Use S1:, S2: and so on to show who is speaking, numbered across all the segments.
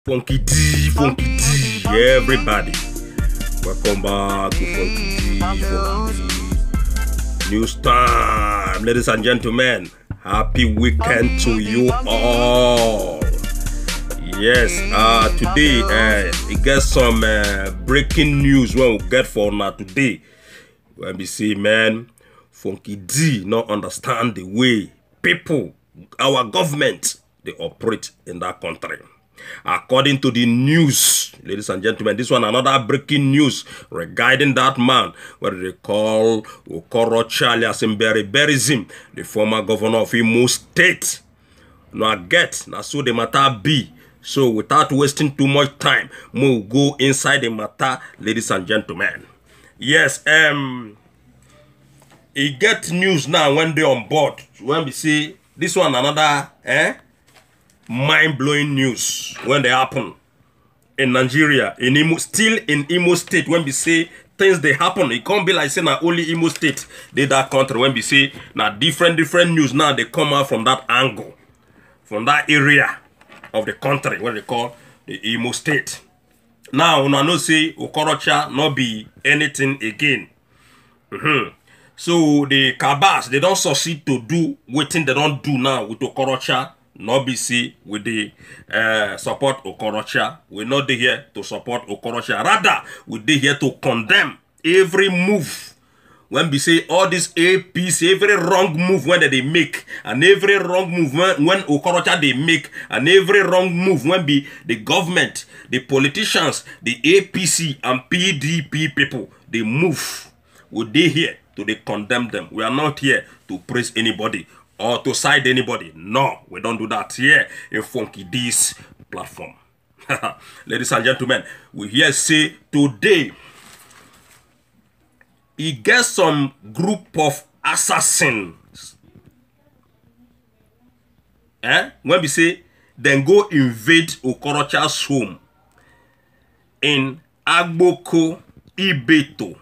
S1: Funky D, everybody. Welcome back to Funky D. News time, ladies and gentlemen. Happy weekend to you all. Yes, today we get some breaking news when we get for now today. When we see, man, Funky D not understand the way people, our government, they operate in that country. According to the news, ladies and gentlemen, this one another breaking news regarding that man, what they call Okorocha alias Mberiberizim, the former governor of Imo State. Now get, now so the matter be. So without wasting too much time, we'll go inside the matter, ladies and gentlemen. Yes, he get news now when they on board. When we see this one another, mind-blowing news when they happen in Nigeria, in Imo, still in Imo State. When we say things they happen, it can't be like say now only Imo State they that country. When we say now different news now they come out from that angle, from that area of the country what they call the Imo State. Now when I know say Okorocha not be anything again. So the Kabas they don't succeed to do what they don't do now with Okorocha. Not be see with the support Okorocha. We're not here to support Okorocha. Rather, we're here to condemn every move. When we say all this APC, every wrong move when they make, and every wrong move when Okorocha they make, and every wrong move when be the government, the politicians, the APC and PDP people, they move. We're here to they condemn them. We are not here to praise anybody or to side anybody. No, we don't do that here in Funky D's platform. Ladies and gentlemen, we here say today, he gets some group of assassins. When we say, then go invade Okorocha's home in Agboko, Ibeto,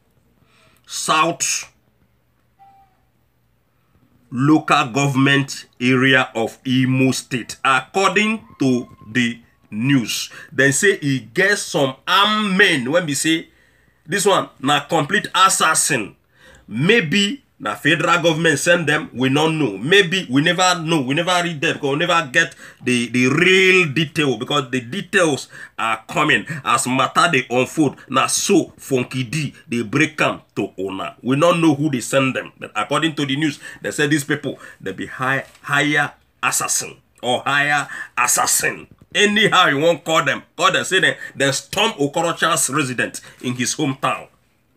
S1: South local government area of Imo State. According to the news, they say he gets some armed men. When we say this one na complete assassin, maybe na federal government send them, we don't know. Maybe we never know, we never read them because we never get the real detail, because the details are coming as matter they unfold. Now so Funky D they break them to owner. We don't know who they send them, but according to the news, they say these people they be higher assassin or higher assassin. Anyhow you won't call them, say they storm Okorocha's residence in his hometown.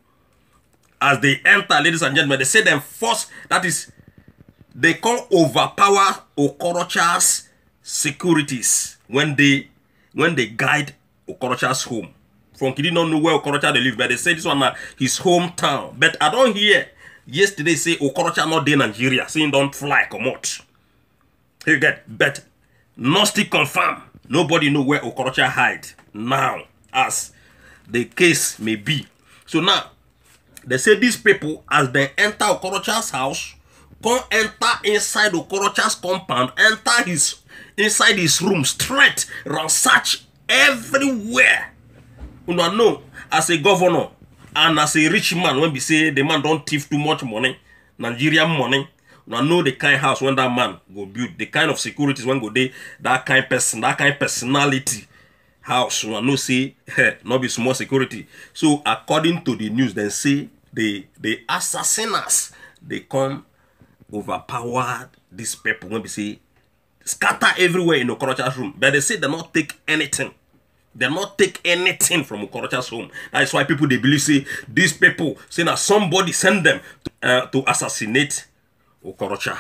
S1: As they enter, ladies and gentlemen, they say them force, that is, they call overpower Okorocha's securities when they guide Okorocha's home. Funky did not know where Okorocha they live, but they say this one his hometown. But I don't hear yesterday say Okorocha not in Nigeria, saying don't fly, come out. You get, but not still confirm. Nobody know where Okorocha hide now, as the case may be. So now, they say these people, as they enter Okorocha's house, come enter inside Okorocha's compound, enter inside his room, straight, ransack everywhere. You know, as a governor and as a rich man, when we say the man don't thief too much money, Nigerian money, you know the kind of house when that man go build, the kind of securities when go there, that kind of person, that kind of personality. House, you know, say, not be small security. So, according to the news, they say the assassins, they come overpower these people. When we say, scatter everywhere in Okorocha's room. But they say they not take anything. They not take anything from Okorocha's home. That's why people, they believe, say, these people, say that somebody send them to assassinate Okorocha.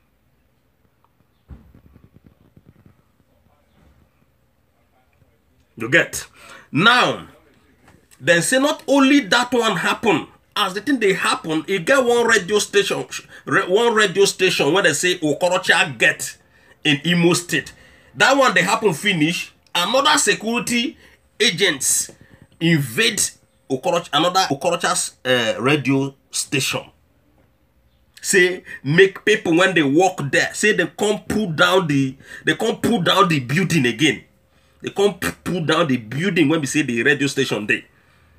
S1: You get? Now, then say not only that one happen, as the thing they happen, it get one radio station where they say Okorocha get in Imo State. That one they happen finish, another security agents invade Okorocha, another Okorocha's radio station. Say make people when they walk there, say they can't pull down the building again. They can't pull down the building when we say the radio station there.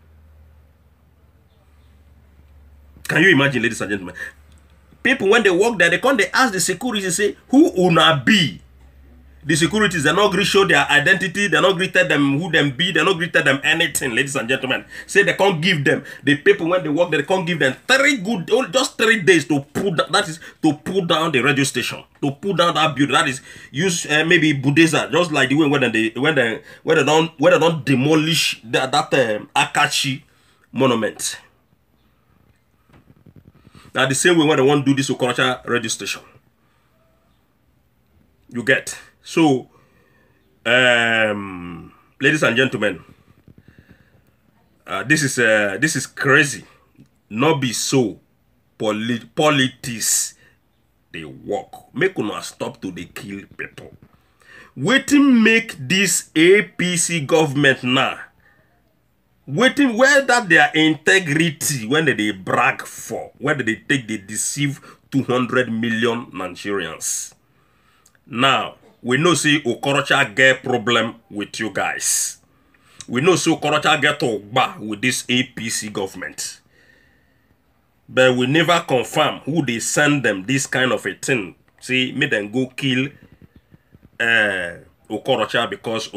S1: Can you imagine, ladies and gentlemen? People, when they walk there, they ask the security, say, who una be? The securities, they not agree show their identity, they not agree tell them who them be, they not agree tell them anything, ladies and gentlemen. Say they can't give them, the people when they walk there, they can't give them just 3 days to pull down, that is, to pull down the radio station, to pull down that building, that is, use maybe Buddhism, just like the way when they don't demolish that Akachi monument. Now the same way when they want to do this Okorocha radio station. You get. So, ladies and gentlemen, this is crazy. Not be so. Politics, they work. Make una stop to they kill people. Waiting make this APC government now. Waiting where that their integrity when they brag for, when they deceive 200 million Nigerians. Now, we know see Okorocha get problem with you guys. We know see Okorocha get ogba with this APC government. But we never confirm who they send them this kind of a thing. See, make them go kill Okorocha because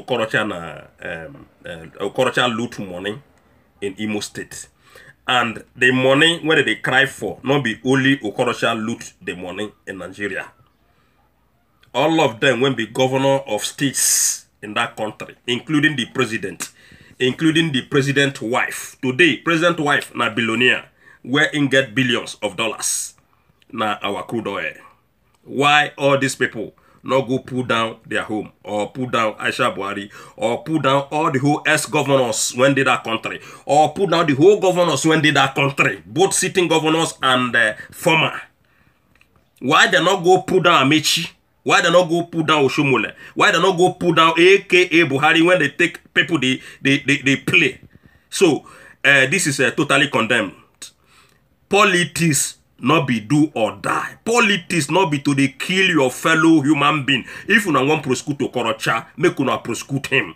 S1: Okorocha loot money in Imo State. And the money where they cry for, not be only Okorocha loot the money in Nigeria. All of them will be governor of states in that country, including the president, including the president's wife. Today, president's wife na billionaire, where in get billions of dollars. Na our crude oil. Why all these people not go pull down their home, or pull down Aisha Buhari, or pull down all the whole ex-governors when they that country, or pull down the whole governors when they that country, both sitting governors and former. Why they not go pull down Amechi? Why they not go pull down Oshomole? Why they not go pull down AKA Buhari when they take people they play? So this is totally condemned. Politics not be do or die. Politics not be to they kill your fellow human being. If you want prosecute Okorocha, make you not prosecute him.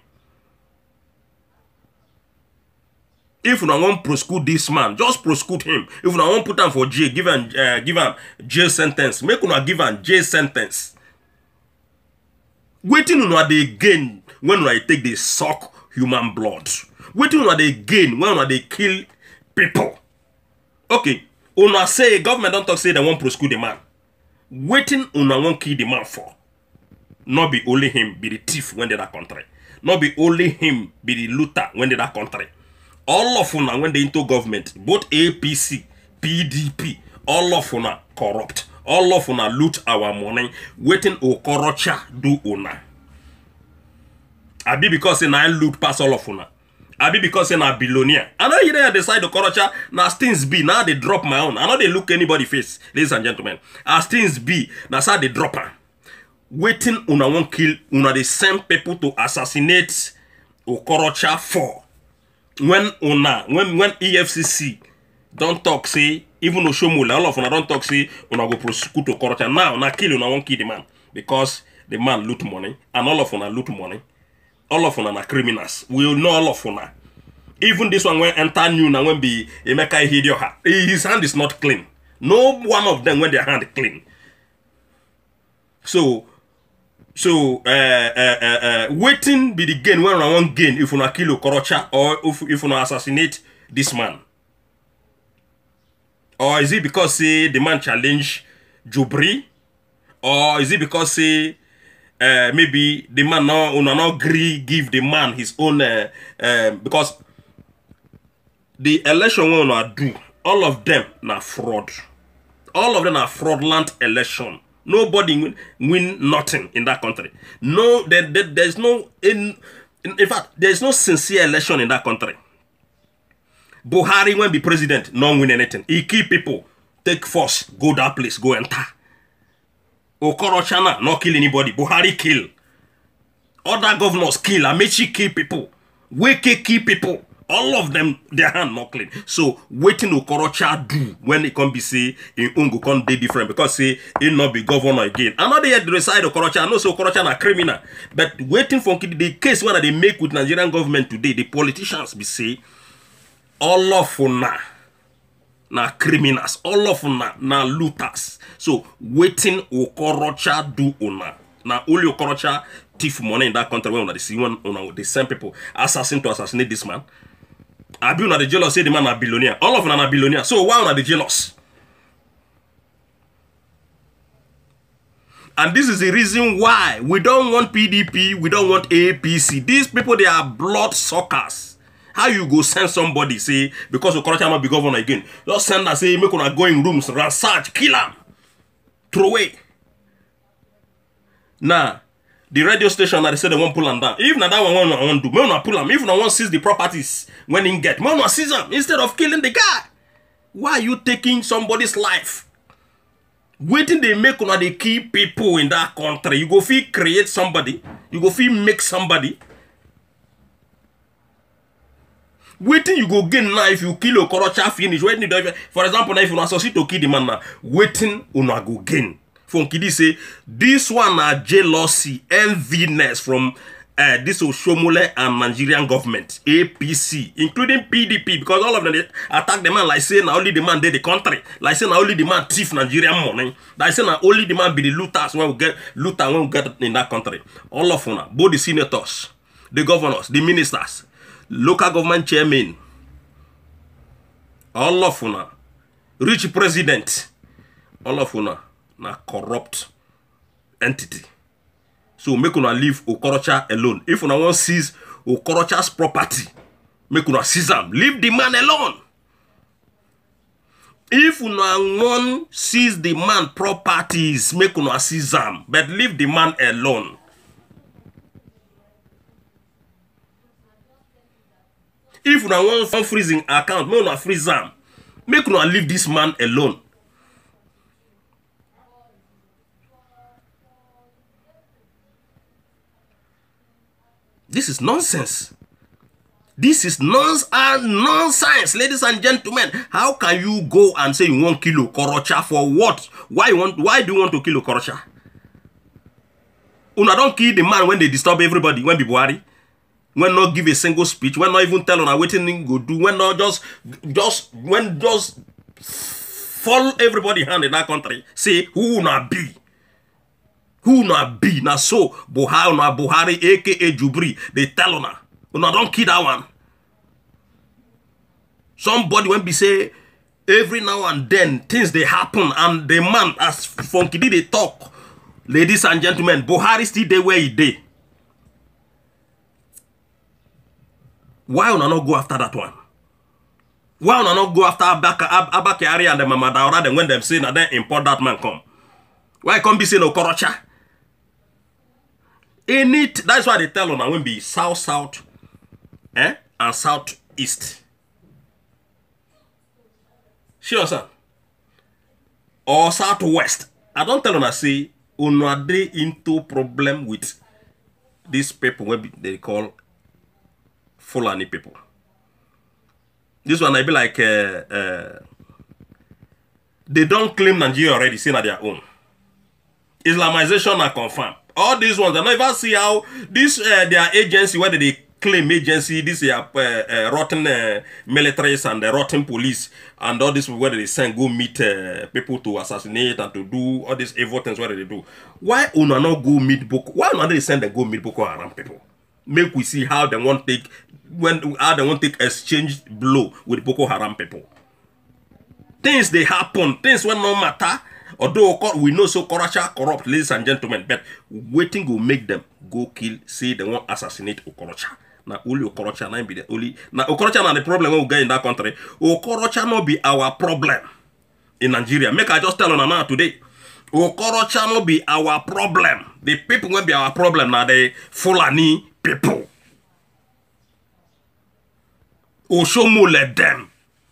S1: If you want prosecute this man, just prosecute him. If you want put him for jail, give him jail sentence. Make you not give him jail sentence. Waiting on they gain when they take they suck human blood. Waiting on they gain when they kill people. Okay, una say government don't talk say they won't prosecute the man. Waiting una won't kill the man for. Not be only him be the thief when they that country. Not be only him be the looter when they that country. All of una when they into government, both APC, PDP, all of una corrupt. All of una loot our money, waiting Okorocha do una. Abi because I loot pass all of una. Abi because I billionaire. I know you there decide Okorocha, now things be, now they drop my own. I know they look anybody face, ladies and gentlemen. As things be, now how they drop her. Waiting una won't kill, una the same people to assassinate Okorocha for. When EFCC don't talk, say, even Oshomole, all of una don't talk, say, una go prosecute Okorocha. Now, na kill una won't kill the man. Because the man loot money, and all of una loot money. All of una na criminals. We will know all of una. Even this one when enter new, na when be Emeka Ihedioha. His hand is not clean. No one of them when their hand clean. So, waiting be the gain when una want gain if una kill Okorocha or if una assassinate this man. Or is it because say the man challenge Jubri? Or is it because say maybe the man now not agree give the man his own because the election we wanna do, all of them na fraud. All of them are fraudulent election. Nobody win nothing in that country. No, there's no in fact there's no sincere election in that country. Buhari when be president, no win anything. He kill people, take force, go that place, go enter. Okorocha not kill anybody. Buhari kill. Other governors kill. Amechi kill people. Weke kill people. All of them, their hand not clean. So waiting Okorocha do when it can be say in Ungo can be different because say it not be governor again. Another yet decide Okorocha. I know so Okorocha na criminal, but waiting for the case when they make with Nigerian government today, the politicians be say all of na criminals, all of na looters. So waiting Okorocha do una. Now only Okorocha thief money in that country when they see one the same people assassin to assassinate this man. I be una the jealous say the man a billionaire. All of them are billionaire. So why una the jealous? And this is the reason why we don't want PDP, we don't want APC. These people, they are blood suckers. How you go send somebody, say, because Okorocha might be governor again, just send and say, make una go in rooms, ransack, kill him, throw away. Now, the radio station that they say they won't pull them down. If not that one want to do, may not pull them. If not want seize the properties when in get, may not seize them instead of killing the guy. Why are you taking somebody's life? Waiting they make una they keep people in that country. You go feel create somebody. You go feel make somebody. Waiting you go gain now if you kill Okorocha finish. Waiting for example now if you associate to kill the man now, waiting una go gain. Funkidi say this one are jealousy, enviness from this Oshomole and Nigerian government, APC, including PDP, because all of them they attack the man like saying only the man did the country, like saying only the man thief Nigerian money, like saying only the man be the looters when we get looter when we get in that country. All of them, both the senators, the governors, the ministers, local government chairmen, all of them, rich president, all of them. Na corrupt entity. So make una leave Okorocha alone. If una want seize Okorocha's property, make una seize him. Leave the man alone. If una want seize the man properties, make una seize him. But leave the man alone. If una want some freezing account, make una freeze him. Make una leave this man alone. This is nonsense. This is nonsense, ladies and gentlemen. How can you go and say you want to kill Okorocha for what? Why do you want to kill Okorocha? Una don't kill the man when they disturb everybody, when be Buhari, when not give a single speech, when not even tell una waiting go do, when not just follow everybody hand in that country. Say who una be. Who na be na so Buhari aka Jubri they tell una don't kill that one. Somebody when be say every now and then things they happen and the man as Funky they talk. Ladies and gentlemen, Buhari still there where he dey. Why una not go after that one? Why una not go after Abakari and the Mama Daura then when them say na then import that man come? Why can't be saying Okorocha? In it, that's why they tell on when be south and southeast. Sure, sir. Or southwest. I don't tell on say una dey into problem with these people when they call Fulani people. This one I be like they don't claim Nigeria already, saying at their own. Islamization are confirmed. All these ones, I never see how this their agency, whether they claim agency, this rotten militaries and the rotten police, and all this whether they send go meet people to assassinate and to do all these evil things, what they do. Why una not go meet Boko? Why not they send them go meet Boko Haram people? Make we see how they want take exchange blow with Boko Haram people. Things they happen, things will not matter. Although we know so Okorocha corrupt, ladies and gentlemen, but waiting will make them go kill, say they want assassinate Okorocha. Now only Okorocha not be the only. Now Okorocha not the problem when we get in that country. Okorocha not be our problem in Nigeria. Make I just tell on now today. Okorocha not be our problem. The people will be our problem now. The Fulani people. Oshomole them.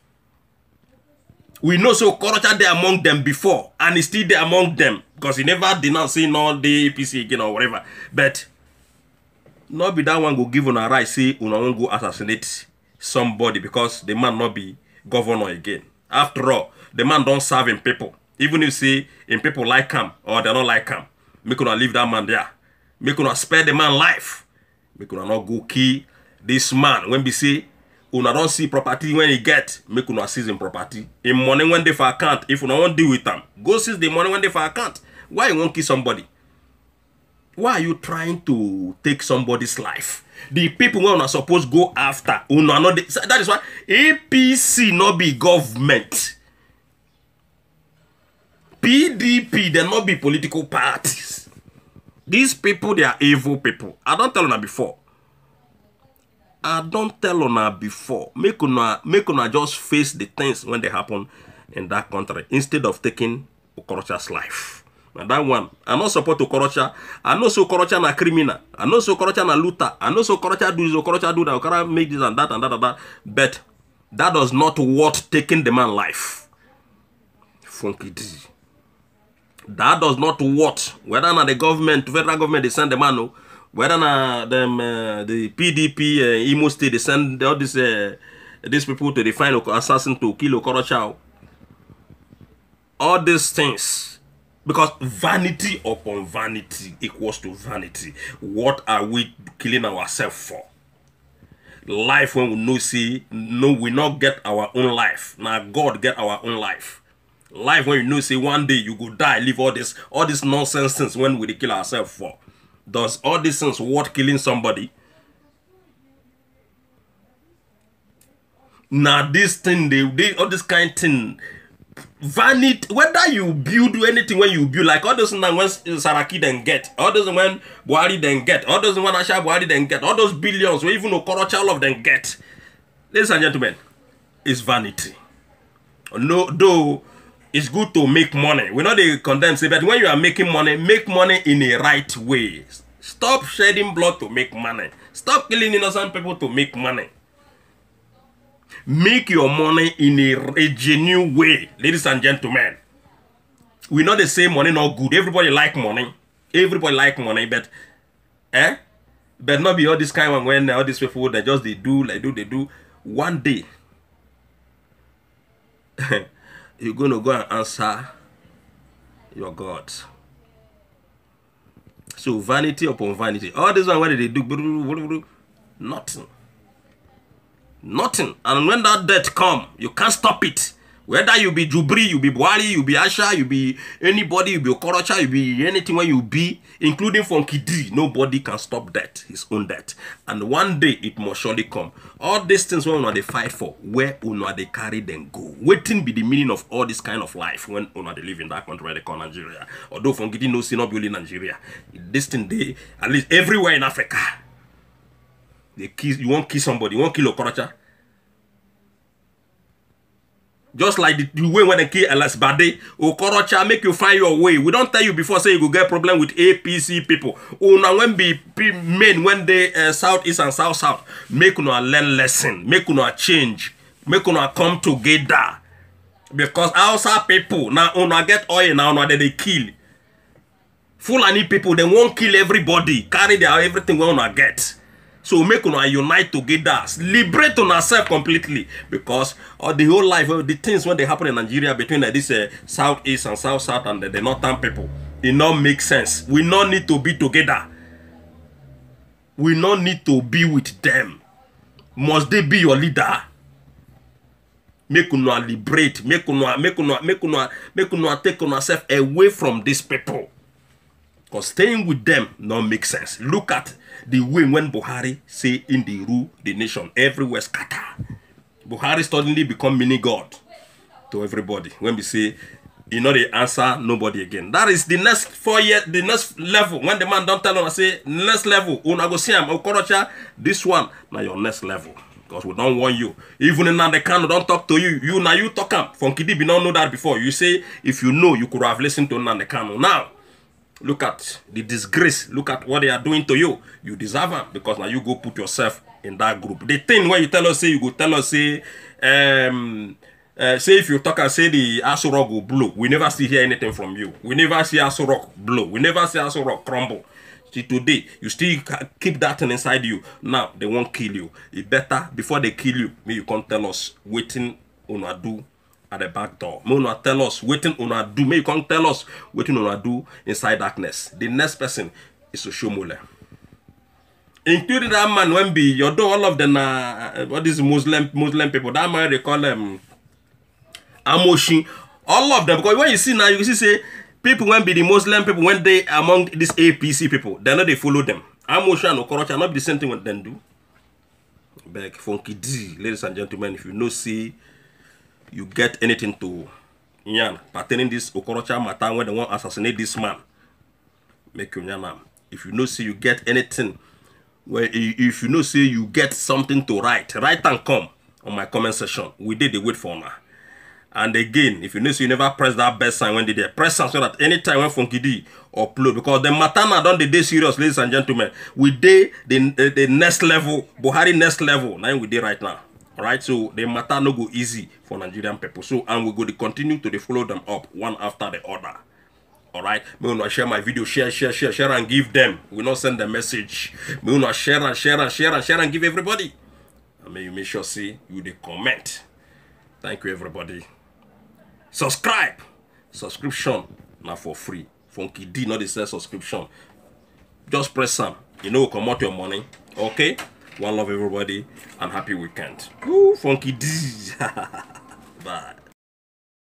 S1: We know so Okorocha there among them before, and he's still there among them because he never denounced saying no the APC again or whatever. But not be that one go give on a right say una won't go assassinate somebody because the man not be governor again. After all, the man don't serve in people. Even if say in people like him or they don't like him, make una leave that man there. Make una spare the man life. Make una not go kill this man. When we say una don't see property when he get, make una seize him property. In money when they for account, if una won't deal with them, go seize the money when they for account. Why you won't kill somebody? Why are you trying to take somebody's life? The people who are supposed to go after, that is why APC not be government. PDP, they not be political parties. These people, they are evil people. I don't tell you before. Make una just face the things when they happen in that country instead of taking Okorocha's life. And that one, I not support Okorocha. I know so Okorocha na criminal. I know so Okorocha na looter. I know so Okorocha do this, Okorocha do that. Okorocha make this and that and that and that. But that does not worth taking the man's life. Funky D. That does not worth. Whether na the government, federal government, they send the man, no. Whether na them the PDP, Imo State, they send all these people to the final assassin to kill Okorocha. All these things. Because vanity upon vanity equals to vanity. What are we killing ourselves for? Life when we know see, no, we not get our own life. Now God get our own life. Life when you know say one day you go die, leave all this nonsense things when we kill ourselves for. Does all these things worth killing somebody? Now this thing, they all this kind of thing. Vanity, whether you build anything when you build, like all those when Saraki then get, all those when Buhari then get, all those when Asha Buhari then get, all those billions, where even Okorocha all of them get. Ladies and gentlemen, it's vanity. No, though it's good to make money. We know they condemn say, but when you are making money, make money in a right way. Stop shedding blood to make money. Stop killing innocent people to make money. Make your money in a genuine way, ladies and gentlemen. We know the same money not good. Everybody like money. Everybody like money, but but not be all this kind of when all these people they just they do. One day you're gonna go and answer your God. So vanity upon vanity. All this one what they do, nothing. Nothing. And when that death come, you can't stop it. Whether you be Jubri, you be Buhari, you be Asha, you be anybody, you be Okorocha, you be anything where you be, including Funky D, nobody can stop that, his own death. And one day it must surely come. All these things when they fight for, where they carry them go. Waiting be the meaning of all this kind of life when they live in that country where they call Nigeria. Although Funky D knows not only Nigeria. This thing they at least everywhere in Africa. They kill, you won't kill somebody, you won't kill Okorocha. Just like the way when they kill Elas Bade, Okorocha make you find your way. We don't tell you before say you go get problem with APC people. Una when be men when they southeast and south, make una learn lesson, make una change, make una come together. Because outside people now una get oil now una they kill. Fulani people they won't kill everybody, carry their everything we una get. So make una unite together, liberate on ourselves completely, because the whole life, the things when they happen in Nigeria between this southeast and south and the northern people, it not make sense. We not need to be together. We not need to be with them. Must they be your leader? Make una liberate, make una take on ourselves away from these people. Because staying with them don't make sense. Look at the way when Buhari say in the rule the nation, everywhere scatter. Buhari suddenly become mini God to everybody. When we say, you know, they answer nobody again. That is the next 4 years, the next level. When the man don't tell us, say, next level, una go see him, Okorocha, this one, now your next level. Because we don't want you. Even in the can don't talk to you. You now you talk up. Funky D, we don't know that before. You say, if you know, you could have listened to Nande Kanu. Now, look at the disgrace. Look at what they are doing to you. You deserve them because now you go put yourself in that group. The thing where you tell us, say, you go tell us, say, say if you talk and say the Aso Rock will blow, we never see hear anything from you. We never see Aso Rock blow. We never see Aso Rock crumble. till today you still keep that thing inside you. Now they won't kill you. It better before they kill you, may you come tell us waiting una do at the back door. May una tell us waiting una do. May you come tell us waiting una do inside darkness. The next person is Oshomole. Including that man when be your door, all of them what is Muslim people. That man they call them Amoshin. All of them, because when you see now, you see say people when be the Muslim people when they among these APC people, they know they follow them. Amoshin and Okorocha not be the same thing what them do. Beg Funky D, ladies and gentlemen, if you know see you get anything to Yan pertaining this Okorocha matter when they want to assassinate this man, make you Yan. If you know see you get anything. Well, if you know say you get something to write and come on my comment section. We did the wait for now. And again, if you know say you never press that bell sign when they there, press sign so that anytime when Funky D upload, because the matter now done the day serious, ladies and gentlemen. We did the next level, Buhari next level. Now we did right now. Alright, so the matter no go easy for Nigerian people. So and we go to continue to follow them up one after the other. Alright, may you not share my video, share and give them. We not send the message. May you not share and give everybody. And may you make sure see you the comment. Thank you everybody. Subscribe. Subscription now for free. Funky D not the sell subscription. Just press some. You know come out your money. Okay? One love everybody and happy weekend. Woo, Funky D. Bye.